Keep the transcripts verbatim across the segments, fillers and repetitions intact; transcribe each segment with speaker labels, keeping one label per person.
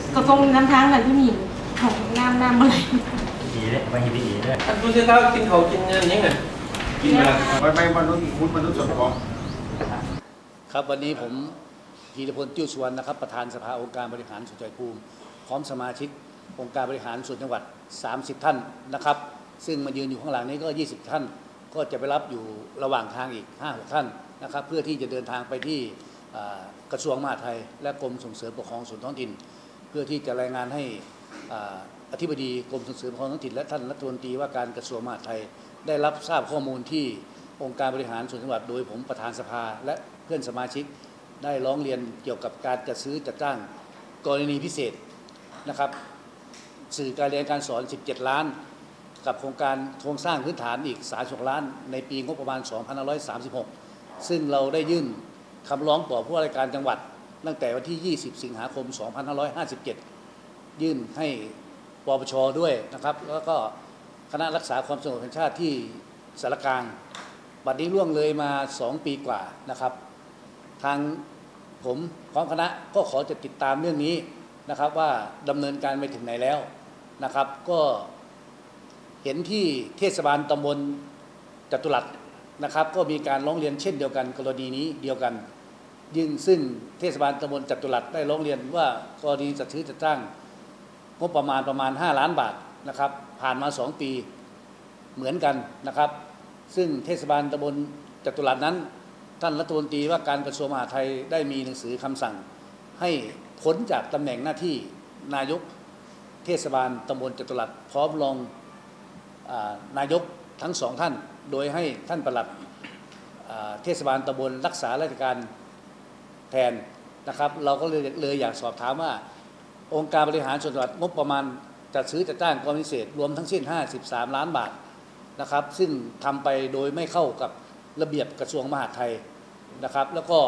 Speaker 1: ก็ตรงน้ำทางนั้นที่มีของน้ำน้ำอะไร
Speaker 2: ดีเลยไปยินดีด้วย
Speaker 3: ท่านผู้เชี่ยวชาญกินเขากินเงินยังไงกินแบบ
Speaker 4: ไม่ไม่มนุษย์คุณมนุษย์ส่วนของ
Speaker 5: ครับวันนี้ผมพีรพลติ้วสุวรรณนะครับประธานสภาองค์การบริหารส่วนจังหวัดภูมิพร้อมสมาชิกองค์การบริหารส่วนจังหวัดสามสิบท่านนะครับซึ่งมายืนอยู่ข้างหลังนี้ก็ยี่สิบท่านก็จะไปรับอยู่ระหว่างทางอีก ห้าหก ท่านนะครับเพื่อที่จะเดินทางไปที่กระทรวงมหาดไทยและกรมส่งเสริมปกครองส่วนท้องถิ่นเพื่อที่จะรายงานให้อธิบดีกรมส่งเสริมปกครองท้องถิ่นและท่านรัฐมนตรีว่าการกระทรวงมหาดไทยได้รับทราบข้อมูลที่องค์การบริหารส่วนจังหวัดโดยผมประธานสภาและเพื่อนสมาชิกได้ร้องเรียนเกี่ยวกับการจัดซื้อจัดจ้างกรณีพิเศษนะครับสื่อการเรียนการสอนสิบเจ็ดล้านกับโครงการโครงสร้างพื้นฐานอีกสามสิบหกล้านในปีงบประมาณสองพันห้าร้อยสามสิบหกซึ่งเราได้ยื่นคำร้องต่อผู้ว่าราชการจังหวัดตั้งแต่วันที่ยี่สิบสิงหาคมสองพันห้าร้อยห้าสิบเจ็ดยื่นให้ปปช.ด้วยนะครับแล้วก็คณะรักษาความสงบแห่งชาติที่สารกลางบัดนี้ล่วงเลยมาสองปีกว่านะครับทางผมพร้อมคณะก็ขอจะติดตามเรื่องนี้นะครับว่าดำเนินการไปถึงไหนแล้วนะครับก็เห็นที่เทศบาลตำบลจตุรัสนะครับก็มีการร้องเรียนเช่นเดียวกันกรณีนี้เดียวกันยิ่งซึ่งเทศบาลตำบลจตุรัสได้ร้องเรียนว่ากรณีจัดซื้อจัดจ้างงบประมาณประมาณห้าล้านบาทนะครับผ่านมาสองปีเหมือนกันนะครับซึ่งเทศบาลตำบลจตุรัสนั้นท่านรัฐมนตรีว่าการกระทรวงมหาดไทยได้มีหนังสือคำสั่งให้พ้นจากตำแหน่งหน้าที่นายกเทศบาลตำบลจตุรัสพร้อมรองนายกทั้งสองท่านโดยให้ท่านปลัดเทศบาลตำบลรักษาราชการแทนนะครับเราก็เลยเลยอยากสอบถามว่าองค์การบริหารส่วนจังหวัดงบประมาณจัดซื้อจัดจ้างกรณีพิเศษรวมทั้งสิ้นห้าสิบสามล้านบาทนะครับซึ่งทำไปโดยไม่เข้ากับระเบียบกระทรวงมหาดไทยนะครับแล้วก็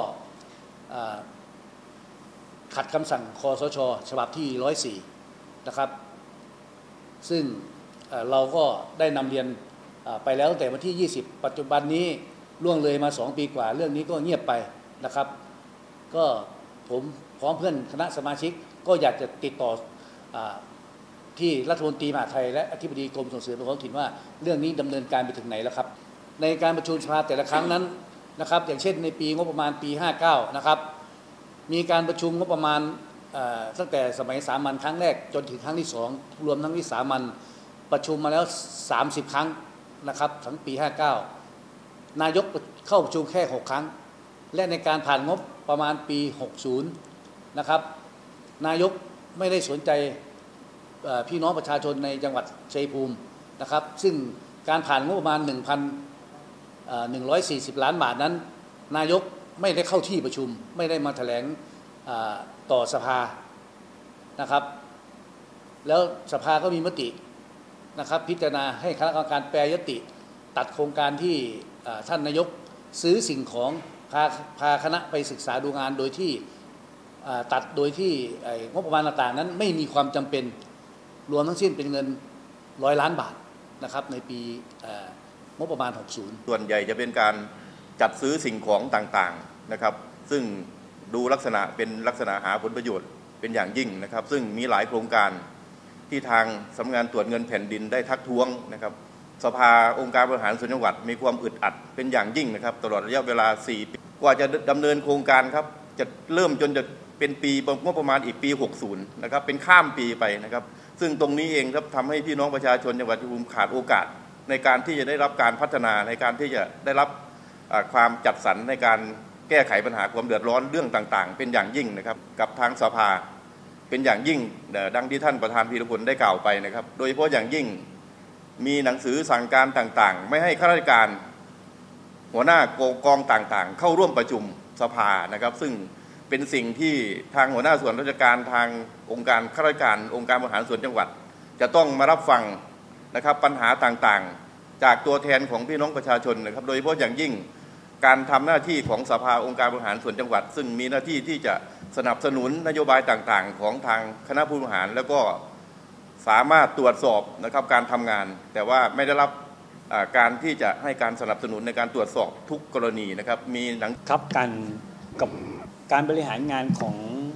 Speaker 5: ขัดคำสั่งคสช.ฉบับที่หนึ่งร้อยสี่นะครับซึ่งเราก็ได้นำเรียนไปแล้วตั้งแต่วันที่ยี่สิบปัจจุบันนี้ล่วงเลยมาสองปีกว่าเรื่องนี้ก็เงียบไปนะครับก็ผมพร้อมเพื่อนคณะสมาชิกก็อยากจะติดต่อที่รัฐมนตรีมหาดไทยและอธิบดีกรมส่งเสริมปกครองท้องถิ่นว่าเรื่องนี้ดำเนินการไปถึงไหนแล้วครับในการประชุมสภาแต่ละครั้งนั้นนะครับอย่างเช่นในปีงบประมาณปีห้าเก้านะครับมีการประชุมงบประมาณตั้งแต่สมัยสามัญครั้งแรกจนถึงครั้งที่สองรวมทั้งที่สามัญประชุมมาแล้วสามสิบครั้งนะครับทั้งปีห้าเก้านายกเข้าประชุมแค่หกครั้งและในการผ่านงบประมาณปีหกสิบนะครับนายกไม่ได้สนใจพี่น้องประชาชนในจังหวัดชัยภูมินะครับซึ่งการผ่านงบประมาณ หนึ่งพันหนึ่งร้อยสี่สิบ ล้านบาทนั้นนายกไม่ได้เข้าที่ประชุมไม่ได้มาแถลงต่อสภานะครับแล้วสภาก็มีมตินะครับพิจารณาให้คณะกรรมการแปรยติตัดโครงการที่ท่านนายกซื้อสิ่งของพาพาคณะไปศึกษาดูงานโดยที่ตัดโดยที่งบประมาณต่างๆนั้นไม่มีความจำเป็นรวมทั้งสิ้นเป็นเงินร้อยล้านบาทนะครับในปีงบประมาณหกสิบ
Speaker 4: ส่วนใหญ่จะเป็นการจัดซื้อสิ่งของต่างๆนะครับซึ่งดูลักษณะเป็นลักษณะหาผลประโยชน์เป็นอย่างยิ่งนะครับซึ่งมีหลายโครงการที่ทางสำนักงานตรวจเงินแผ่นดินได้ทักท้วงนะครับสภาองค์การบริหารส่วนจังหวัดมีความอึดอัดเป็นอย่างยิ่งนะครับตลอดระยะเวลาสี่ปีกว่าจะดำเนินโครงการครับจะเริ่มจนจะเป็นปีงบประมาณอีกปีหกสิบนะครับเป็นข้ามปีไปนะครับซึ่งตรงนี้เองครับทำให้พี่น้องประชาชนจังหวัดชัยภูมิขาดโอกาสในการที่จะได้รับการพัฒนาในการที่จะได้รับความจัดสรรในการแก้ไขปัญหาความเดือดร้อนเรื่องต่างๆเป็นอย่างยิ่งนะครับกับทางสภาเป็นอย่างยิ่งดังที่ท่านประธานพีรพลได้กล่าวไปนะครับโดยเฉพาะอย่างยิ่งมีหนังสือสั่งการต่างๆไม่ให้ข้าราชการหัวหน้ากองต่างๆเข้าร่วมประชุมสภานะครับซึ่งเป็นสิ่งที่ทางหัวหน้าส่วนราชการทางองค์การข้าราชการองค์การบริหารส่วนจังหวัดจะต้องมารับฟังนะครับปัญหาต่างๆจากตัวแทนของพี่น้องประชาชนนะครับโดยเฉพาะอย่างยิ่งการทำหน้าที่ของสภาองค์การบริหารส่วนจังหวัดซึ่งมีหน้าที่ที่จะสนับสนุนนโยบายต่างๆของทางคณะผู้บริหารแล้วก็สามารถตรวจสอบนะครับการทำงานแต่ว่าไม่ได้รับการที่จะให้การสนับสนุนในการตรวจสอบทุกกรณีนะครับมีหนัง
Speaker 5: ครับการกับการบริหารงานของ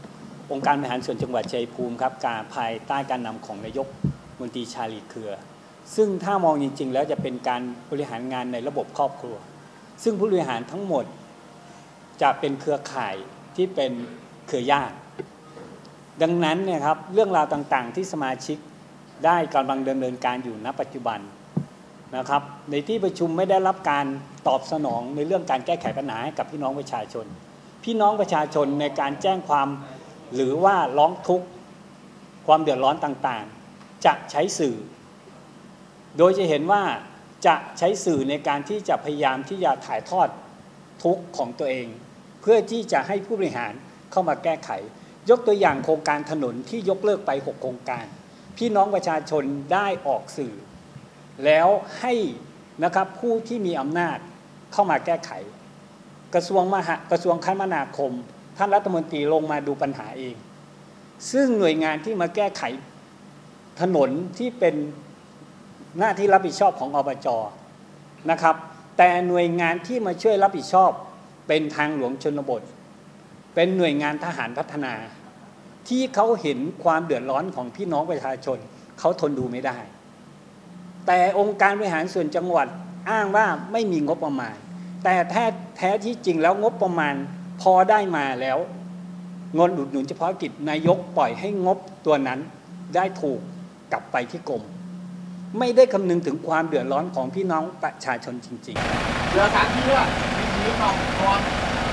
Speaker 6: องค์การบริหารส่วนจังหวัดชัยภูมิครับการภายใต้การนำของนายกมนตรีชาลีเครือ ซึ่งถ้ามองจริงๆแล้วจะเป็นการบริหารงานในระบบครอบครัว ซึ่งผู้บริหารทั้งหมดจะเป็นเครือข่ายที่เป็นเครือญาติดังนั้นเนี่ยครับเรื่องราวต่างๆที่สมาชิกได้กำลังดำเนินการอยู่ณปัจจุบันนะครับในที่ประชุมไม่ได้รับการตอบสนองในเรื่องการแก้ไขปัญหาให้กับพี่น้องประชาชนพี่น้องประชาชนในการแจ้งความหรือว่าร้องทุกข์ความเดือดร้อนต่างๆจะใช้สื่อโดยจะเห็นว่าจะใช้สื่อในการที่จะพยายามที่จะถ่ายทอดทุกข์ของตัวเองเพื่อที่จะให้ผู้บริหารเข้ามาแก้ไขยกตัวอย่างโครงการถนนที่ยกเลิกไปหกโครงการพี่น้องประชาชนได้ออกสื่อแล้วให้นะครับผู้ที่มีอำนาจเข้ามาแก้ไขกระทรวงมหากระทรวงคมนาคมท่านรัฐมนตรีลงมาดูปัญหาเองซึ่งหน่วยงานที่มาแก้ไขถนนที่เป็นหน้าที่รับผิดชอบของอบจ.นะครับแต่หน่วยงานที่มาช่วยรับผิดชอบเป็นทางหลวงชนบทเป็นหน่วยงานทหารพัฒนาที่เขาเห็นความเดือดร้อนของพี่น้องประชาชนเขาทนดูไม่ได้แต่องค์การบริหารส่วนจังหวัดอ้างว่าไม่มีงบประมาณแต่แท้แท้ที่จริงแล้วงบประมาณพอได้มาแล้วเงินอุดหนุนเฉพาะกิจนายกปล่อยให้งบตัวนั้นได้ถูกกลับไปที่กรมไม่ได้คำนึงถึงความเดือดร้อนของพี่น้องประชาชนจริงๆ
Speaker 3: เรือสามที่ว่ามีน้องนอน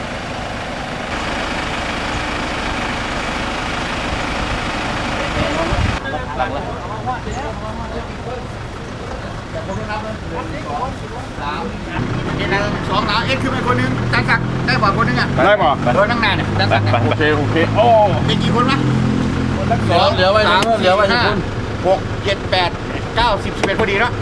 Speaker 3: หลังแล้วสามเอ็นสองสามเอ็นคือเป็นคนนึงจันสักได้กว่าคนนึงอ่ะได้ป่ะโดนนั่งนานเนี่ยจันสักโอเคโอเคโอ้เป็นกี่คนวะสองเหลือไว้สามเหลือไว้กี่คนหกเจ็ดแปดเก้าสิบสิบเอ็ดพอดีเนาะ